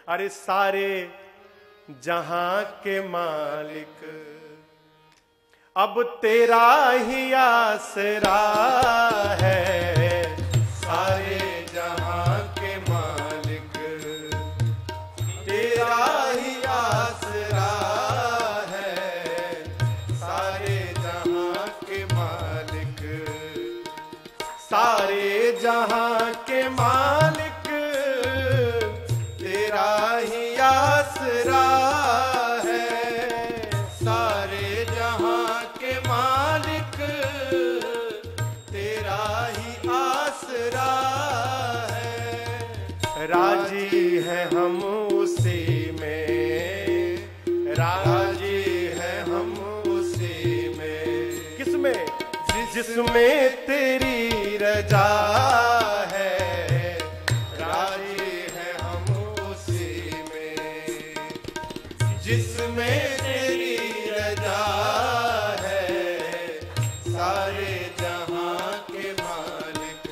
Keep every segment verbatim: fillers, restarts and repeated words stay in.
अरे सारे जहां के मालिक, अब तेरा ही आसरा है। सारे जहां के मालिक, तेरा ही आसरा है। सारे जहां के मालिक, सारे जहां के मालिक, तेरा ही आसरा है। सारे जहां के मालिक, तेरा ही आसरा है। राजी है हम उसी में, राजी है हम उसी में। किसमें? जिसमें तेरी रजा है। राजी है हम उसी में, जिसमें तेरी रजा है। सारे जहां के मालिक,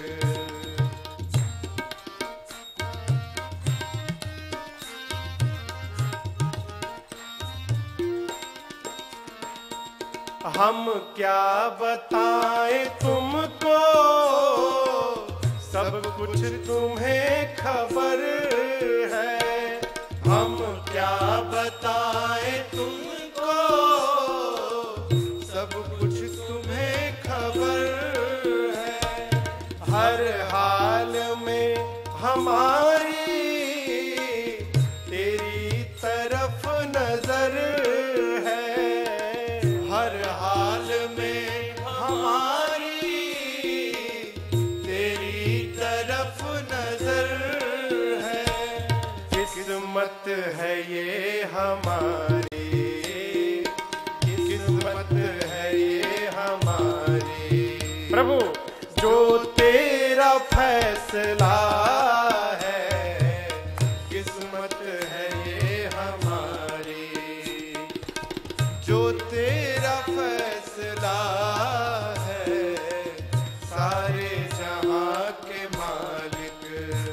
हम क्या बताएं तुमको, सब कुछ तुम्हें खबर है। हम क्या बताएं तुमको, सब कुछ तुम्हें खबर है। हर हाल में हमारी तेरी तरफ नजर है। हर हाल में हमारी तेरी तरफ नजर है। किस्मत है ये हमारी, किस्मत है ये हमारी। प्रभु जो तेरा फैसला है, किस्मत है ये हमारी। जो तेरा फैसला है। सारे जहां के मालिक,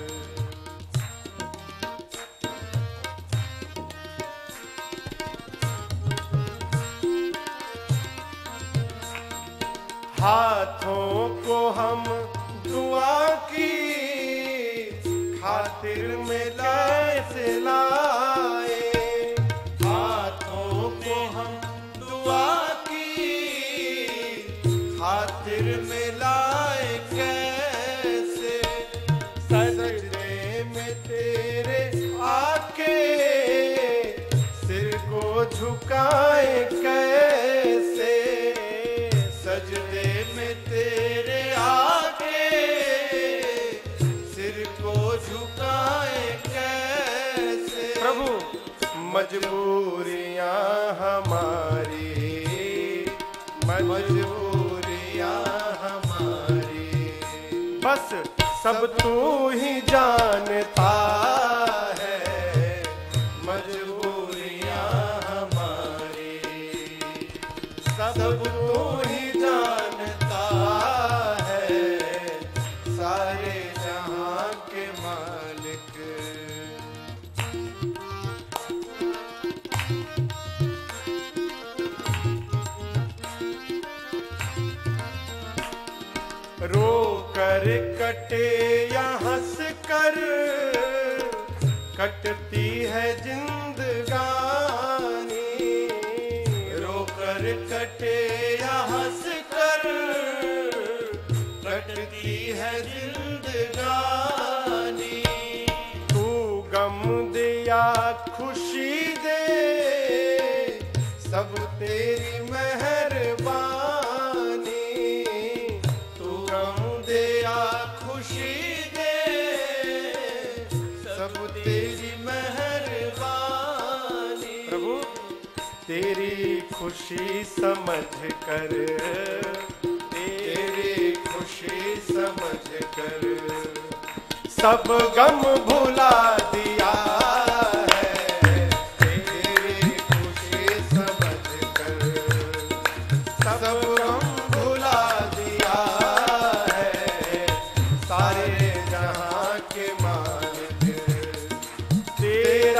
हाथों को हम दुआ की खातिर में कैसे लाए। हाथों को हम दुआ की खातिर में लाए कैसे। सजदे में तेरे आके सिर को झुकाए कैसे। सजदे में तेरे आके सिर को झुकाए कैसे। प्रभु मजबूरियां हमारी, मजबूरियां हमारी, बस सब तू ही जानता है। मजबूरियां हमारी, सब तू ही जानता है। सारे जहां के मालिक, रो कर कटे या हंस कर कटती है जिंदगानी। रो कर कटे या हंस कर कटती है जिंदगानी। तू गम दे या खुशी दे, सब तेरी मेहरबानी। तू गम दे या खुशी दे, सब तेरी मेहरबानी। प्रभु तेरी खुशी समझ कर, तेरी खुशी समझ कर सब गम भुला दिया है। तेरी खुशी समझ कर सब गम भुला दिया है। सारे जहां के मालिक तेरा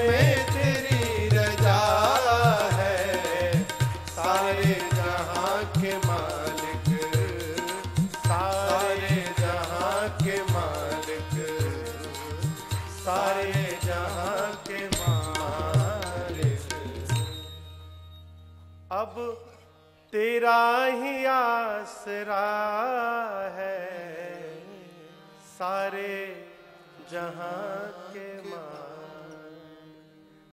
में तेरी रजा है, सारे जहां के मालिक, सारे जहां के मालिक, सारे जहां के मालिक। अब तेरा ही आसरा है, सारे जहां के